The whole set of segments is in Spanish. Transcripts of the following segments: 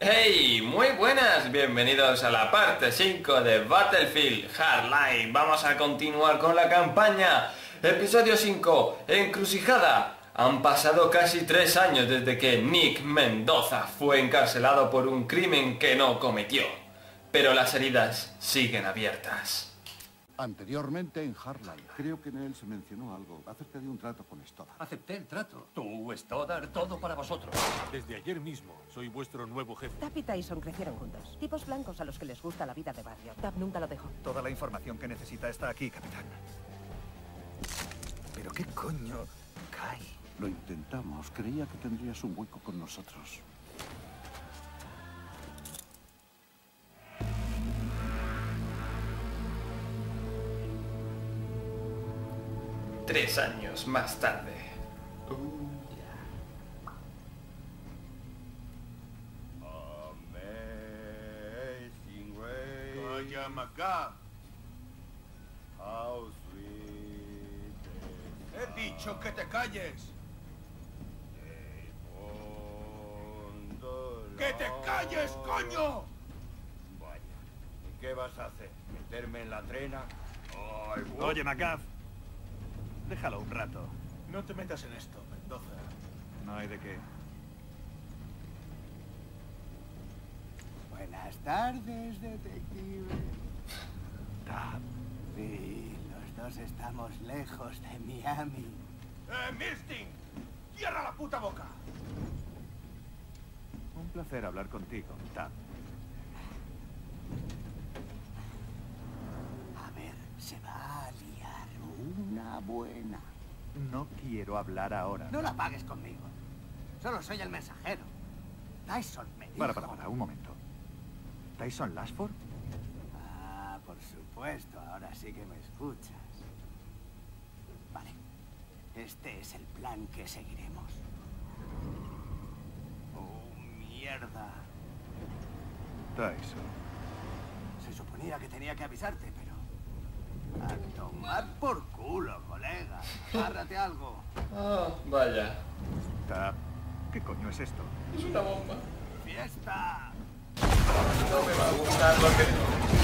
¡Hey! Muy buenas, bienvenidos a la parte 5 de Battlefield Hardline. Vamos a continuar con la campaña. Episodio 5, Encrucijada. Han pasado casi 3 años desde que Nick Mendoza fue encarcelado por un crimen que no cometió. Pero las heridas siguen abiertas. Anteriormente en Hardline, creo que en él se mencionó algo acerca de un trato con Stoddard. Acepté el trato. Tú, Stoddard, todo para vosotros. Desde ayer mismo soy vuestro nuevo jefe. Tapp y Tyson crecieron juntos. Tipos blancos a los que les gusta la vida de barrio. Tapp nunca lo dejó. Toda la información que necesita está aquí, capitán. ¿Pero qué coño cae? Lo intentamos. Creía que tendrías un hueco con nosotros. Tres años más tarde. Amazing Grace. Calla, Macá. How sweet is He dicho que te calles. the fondo ¡Que te calles, coño! Vaya. ¿Y qué vas a hacer? ¿Meterme en la trena? Ay, Oye, McGuff. Déjalo un rato. No te metas en esto, Mendoza. No hay de qué. Buenas tardes, detective. Tapp. Sí, los dos estamos lejos de Miami. Milsting! ¡Cierra la puta boca! Un placer hablar contigo, Tapp. A ver, se va a liar una buena. No quiero hablar ahora. No la pagues conmigo. Solo soy el mensajero. Tyson me dijo... Para, un momento. ¿Tyson Lashford? Ah, por supuesto, ahora sí que me escuchas. Vale. Este es el plan que seguiremos. Oh, mierda. Tyson. Se suponía que tenía que avisarte, pero... A tomar por culo, colega. Agárrate algo. Ah, vaya. Tapp. ¿Qué coño es esto? Es una bomba. ¡Fiesta! No me va a gustar lo que...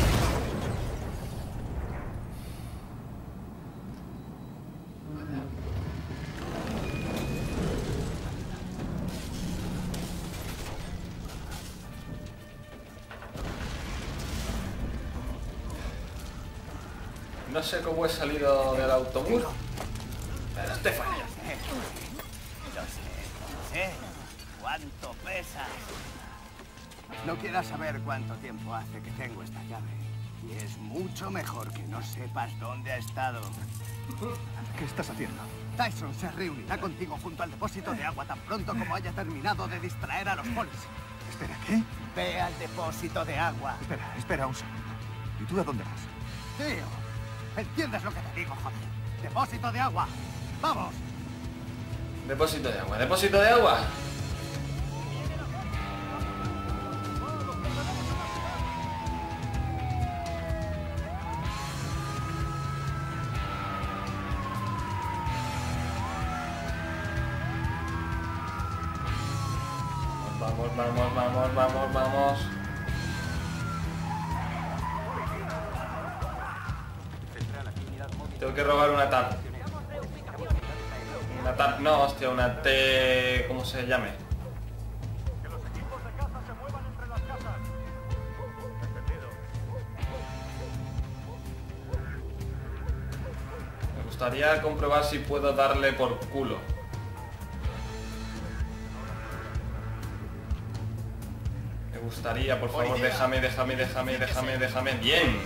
No sé cómo he salido del autobús, pero estoy fuera. Lo sé. ¿Cuánto pesas? No quieras saber cuánto tiempo hace que tengo esta llave. Y es mucho mejor que no sepas dónde ha estado. ¿Qué estás haciendo? Tyson se reunirá contigo junto al depósito de agua tan pronto como haya terminado de distraer a los polis. Espera, ¿qué? Ve al depósito de agua. Espera un segundo. ¿Y tú a dónde vas? Tío, ¿entiendes lo que te digo, joder? Depósito de agua. ¡Vamos! Depósito de agua, depósito de agua. Vamos. Tengo que robar una TAP. Una TAP, no, hostia, una T... ¿Cómo se llame? Que los equipos de caza se muevan entre las casas. Entendido. Me gustaría comprobar si puedo darle por culo. Me gustaría, por favor, déjame. ¡Bien!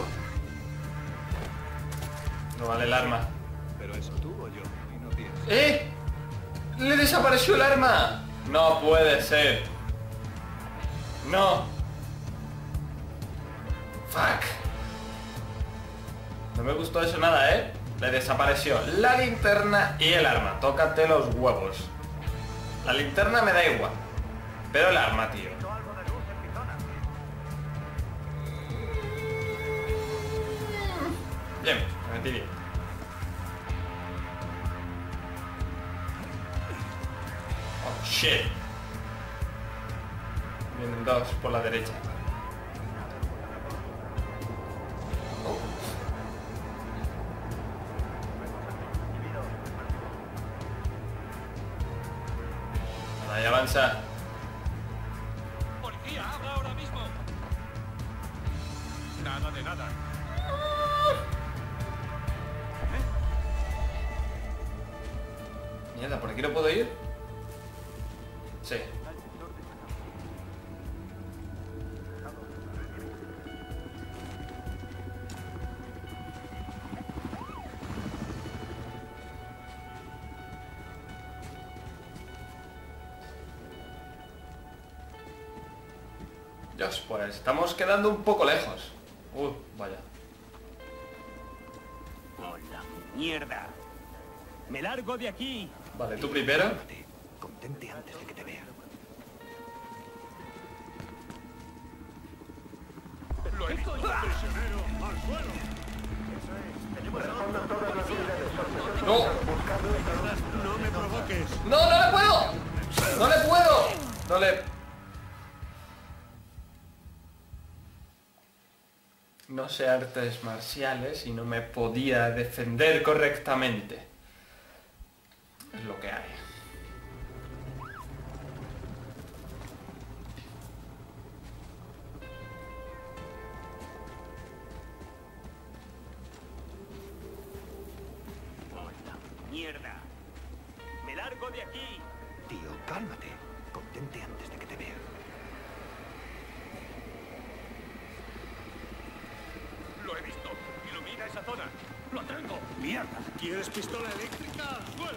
No vale el arma. ¿Pero eso tú o yo? Y no tienes. ¡Eh! ¡Le desapareció el arma! No puede ser. No. Fuck. No me gustó eso nada, ¿eh? Le desapareció la linterna y el arma. Tócate los huevos. La linterna me da igual. Pero el arma, tío. Bien, me metí bien. Oh, shit. Vienen dos por la derecha. Ahí avanza. ¡Policía, habla ahora mismo! Nada de nada. Mierda, ¿por aquí no puedo ir? Sí. Dios, pues estamos quedando un poco lejos. Vaya. ¡Hola, mierda! ¡Me largo de aquí! Vale, tú primero. Contente antes de que te vea. ¡Lo he visto! ¡Prisionero! ¡Al suelo! ¡No! ¡No me provoques! ¡No, no le puedo! ¡No le puedo! No le... No sé artes marciales y no me podía defender correctamente. Es lo que hay. ¡Hola, mierda! ¡Me largo de aquí! Tío, cálmate. Contente antes de que te vea. ¡Lo he visto! ¡Ilumina esa zona! ¡Lo tengo! ¡Mierda! ¿Quieres pistola eléctrica? ¡Al suelo!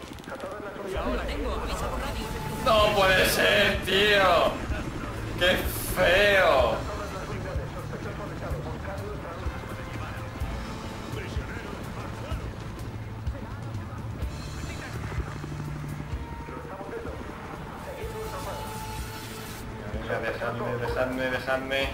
¡No puede ser, tío! ¡Qué feo! Venga, dejadme.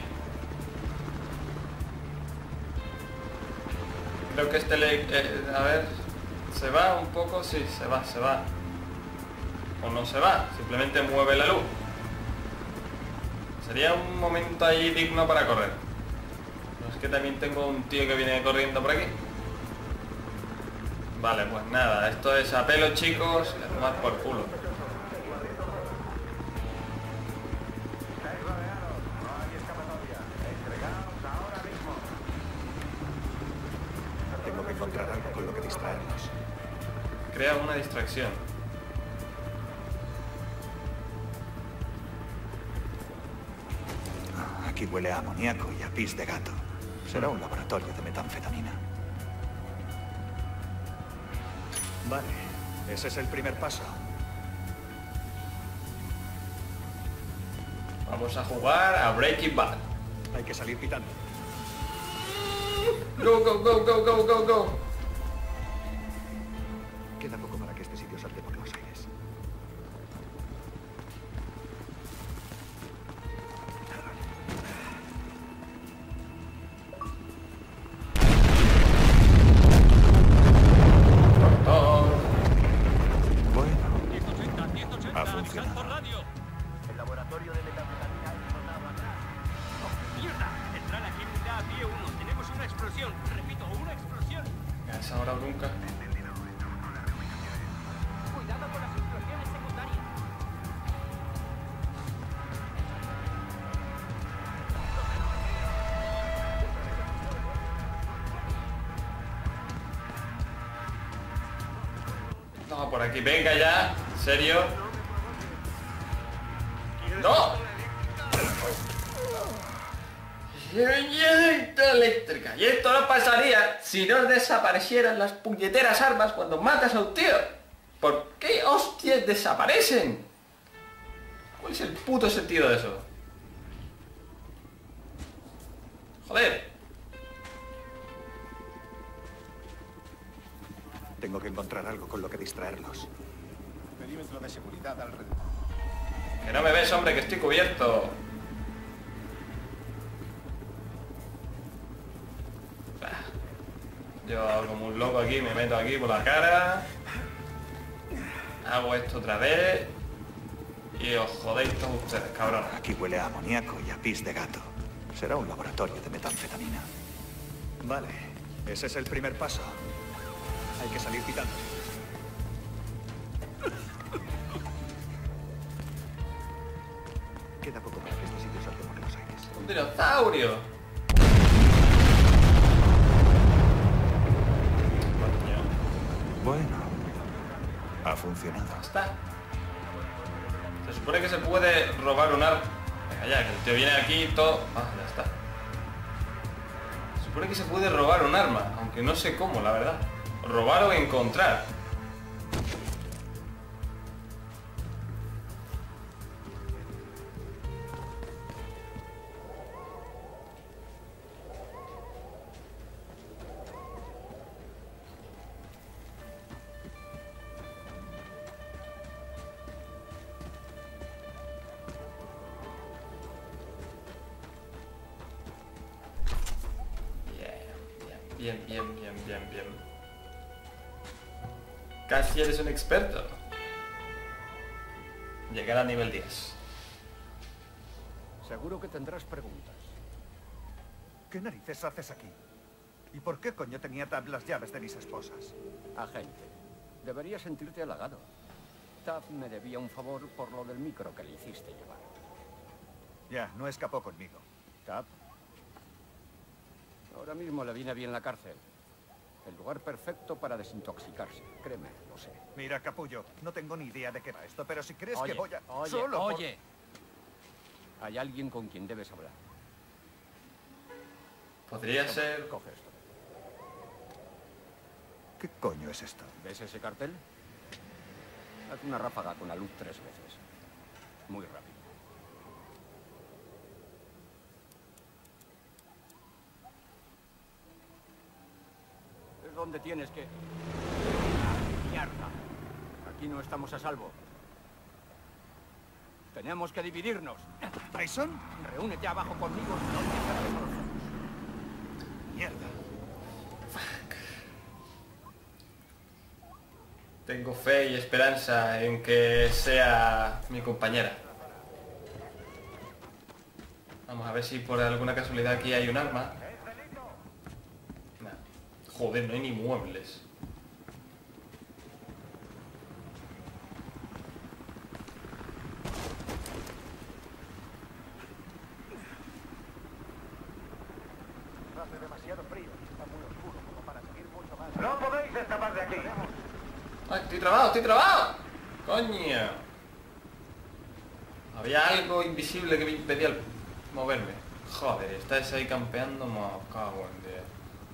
Creo que este a ver... ¿Se va un poco? Sí, se va. O no se va, simplemente mueve la luz. Sería un momento ahí digno para correr. Pero es que también tengo un tío que viene corriendo por aquí. Vale, pues nada, esto es a pelo, chicos, y a tomar por culo. Tengo que encontrar algo con lo que distraernos. Crea una distracción. Aquí huele a amoníaco y a pis de gato. Será un laboratorio de metanfetamina. Vale, ese es el primer paso. Vamos a jugar a Breaking Bad. Hay que salir pitando. Go. Queda poco para que este sitio salte por los aires. Bueno, 180, 180, ha funcionado. alcanzo radio. El laboratorio de metanfetamina ha explotado atrás. ¡Oh, mierda! Central aquí en unidad pie 1. Tenemos una explosión. Repito, una explosión. Es ahora o nunca. Cuidado con las explosiones secundarias. No, por aquí, venga ya. ¿En serio? ¡No! Eléctrica. Y esto no pasaría si no desaparecieran las puñeteras armas cuando matas a un tío. ¿Por qué hostias desaparecen? ¿Cuál es el puto sentido de eso? Joder. tengo que encontrar algo con lo que distraerlos. Perímetro de seguridad alrededor. Que no me ves, hombre, que estoy cubierto. Yo hago como un loco aquí, me meto aquí por la cara. Hago esto otra vez. Y os jodéis todos ustedes, cabrón. Aquí huele a amoníaco y a pis de gato. Será un laboratorio de metanfetamina. Vale, ese es el primer paso. Hay que salir pitando. Queda poco para que este sitio salte por los aires. ¡Un dinosaurio! Bueno, ha funcionado. Está. Se supone que se puede robar un arma. Venga ya, que el tío viene aquí y todo... Ah, ya está. Se supone que se puede robar un arma, aunque no sé cómo, la verdad. Robar o encontrar. Bien. Casi eres un experto. Llegar a nivel 10. Seguro que tendrás preguntas. ¿Qué narices haces aquí? ¿Y por qué coño tenía Tab las llaves de mis esposas? Agente, deberías sentirte halagado. Tab me debía un favor por lo del micro que le hiciste llevar. Ya, no escapó conmigo. Tab. Ahora mismo le viene bien la cárcel. El lugar perfecto para desintoxicarse. Créeme, lo sé. Mira, capullo, no tengo ni idea de qué va esto, pero si crees Oye, que voy a... oye, Solo por- oye. Hay alguien con quien debes hablar. Podría ser... Coge esto. ¿Qué coño es esto? ¿Ves ese cartel? Haz una ráfaga con la luz 3 veces. Muy rápido. Es donde tienes que... ¡Mierda! Aquí no estamos a salvo. Tenemos que dividirnos. ¿Tyson? Reúnete abajo conmigo y no te cerremos los ojos. Mierda. Tengo fe y esperanza en que sea mi compañera. Vamos a ver si por alguna casualidad aquí hay un arma. Nah. Joder, no hay ni muebles. Hace demasiado frío y está muy oscuro como para seguir mucho más. ¡No podéis escapar de aquí! ¡Ay, estoy trabado! ¡Coño! Había algo invisible que me impedía moverme. Joder, estáis ahí campeando, me cago en Dios.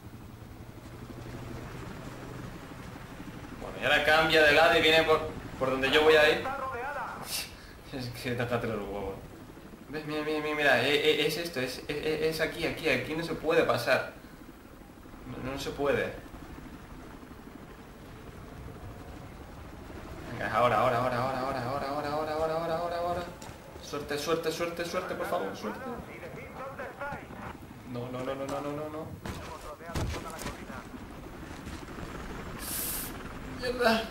Bueno, y ahora cambia de lado y viene por donde yo voy a ir. ¡Está rodeada! Es que tácate los huevos. ¿Ves? Mira, es esto, es aquí no se puede pasar. No se puede. Venga, ahora. Suerte, por favor, suerte. ¡Y decid dónde estáis! No. Hemos rodeado toda la colina. Mierda.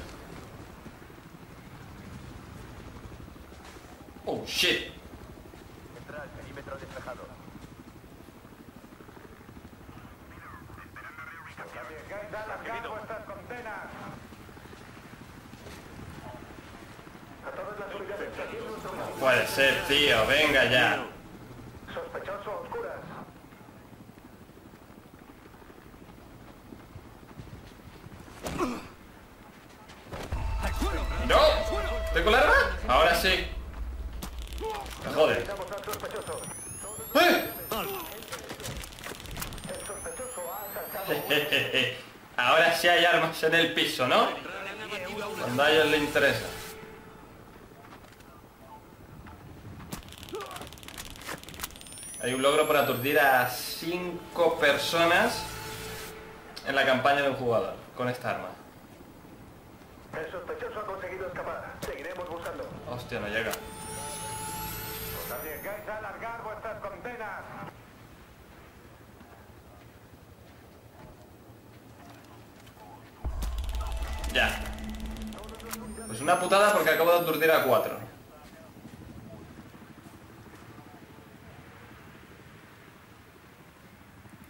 Oh, shit. Entra al perímetro despejado. ¿Os arriesgáis a alargar vuestras condenas? A todas las unidades que aquí en nuestro No puede ser, tío, venga ya. sospechoso a oscuras. ¡No! ¿Tengo la arma? Ahora sí. Me jode. Necesitamos al sospechoso. ¡Eh! El sospechoso ha asaltado. Ahora sí hay armas en el piso, ¿no? Cuando a ellos les interesa. Hay un logro por aturdir a 5 personas en la campaña de un jugador con esta arma. El sospechoso ha conseguido escapar. Seguiremos buscando. Hostia, no llega. ¿Os arriesgáis a alargar vuestras condenas? Ya. Pues una putada porque acabo de aturdir a 4.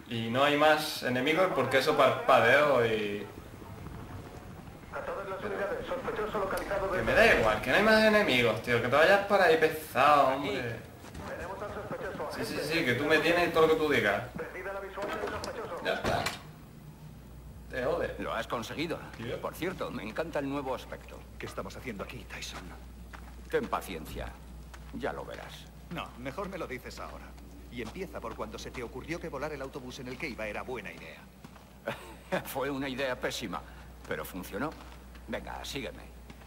Y no hay más enemigos porque eso parpadeo y... A todas las unidades, sospechoso localizado Que me da igual, que no hay más enemigos, tío. Que te vayas para ahí pesado, hombre. Tenemos al sospechoso. Sí, sí, sí, que tú me tienes todo lo que tú digas. Perdida la visual del sospechoso. Ya está. Te jode. Lo has conseguido. Yep. Por cierto, me encanta el nuevo aspecto. ¿Qué estamos haciendo aquí, Tyson? Ten paciencia. Ya lo verás. No, mejor me lo dices ahora. Y empieza por cuando se te ocurrió que volar el autobús en el que iba era buena idea. Fue una idea pésima, pero funcionó. Venga, sígueme.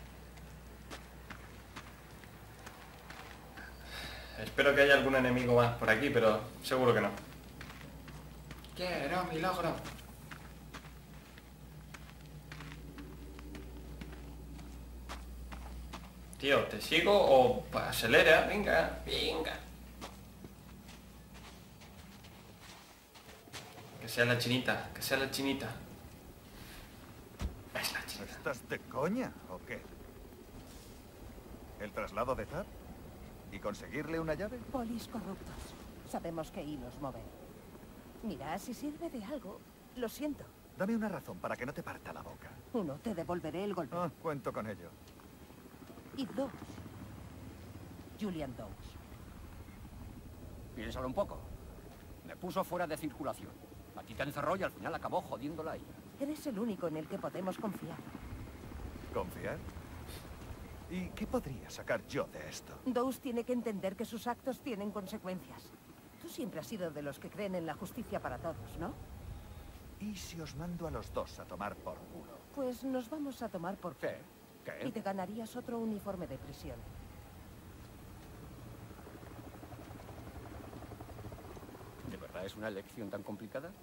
Espero que haya algún enemigo más por aquí, pero seguro que no. Quiero mi logro. Tío, ¿te sigo o acelera? Venga, venga. Que sea la chinita, que sea la chinita. Es la chinita. ¿Estás de coña o qué? ¿El traslado de Tab? ¿Y conseguirle una llave? Polis corruptos. Sabemos qué hilos mover. Mira, si sirve de algo, lo siento. Dame una razón para que no te parta la boca. 1, te devolveré el golpe. Cuento con ello. Y 2, Julian Dawes. Piénsalo un poco. Me puso fuera de circulación. A ti te encerró y al final acabó jodiéndola a ella. Eres el único en el que podemos confiar. ¿Confiar? ¿Y qué podría sacar yo de esto? Dawes tiene que entender que sus actos tienen consecuencias. Tú siempre has sido de los que creen en la justicia para todos, ¿no? ¿Y si os mando a los dos a tomar por culo? Pues nos vamos a tomar por ¿Qué? ¿Qué? y te ganarías otro uniforme de prisión. ¿De verdad es una elección tan complicada?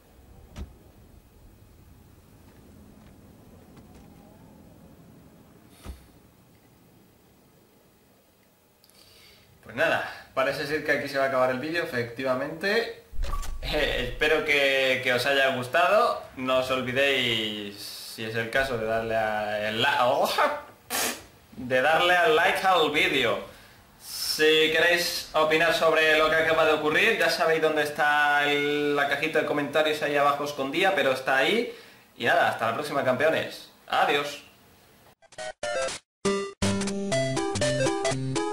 Pues nada, parece ser que aquí se va a acabar el vídeo, efectivamente. Espero que os haya gustado. No os olvidéis, si es el caso, de darle al like al vídeo. Si queréis opinar sobre lo que acaba de ocurrir, ya sabéis dónde está la cajita de comentarios ahí abajo escondida, pero está ahí. Y nada, hasta la próxima, campeones. Adiós.